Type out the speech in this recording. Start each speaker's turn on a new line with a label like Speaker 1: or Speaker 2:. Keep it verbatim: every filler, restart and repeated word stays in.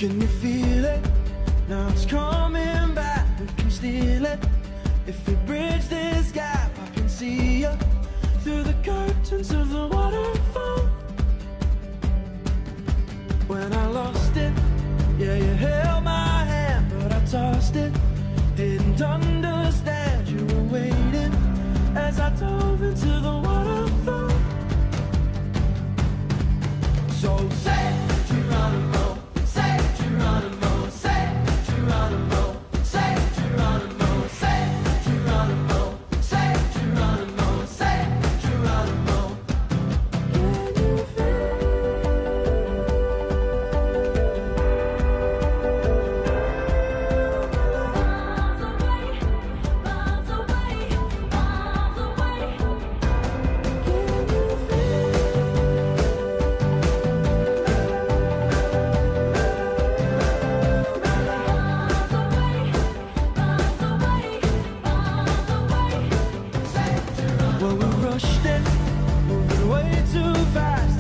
Speaker 1: Can you feel it? Now it's coming back, we can steal it. If we bridge this gap, I can see you through the curtains of the waterfall. When I lost it, yeah, you held my hand, but I tossed it. Didn't understand you were waiting as I dove into the waterfall. So say Geronimo, say Geronimo, say Geronimo, say Geronimo, say Geronimo, say Geronimo, say Geronimo. Can you feel miles away, miles away, miles away? Can you well, we rushed it, moving way too fast.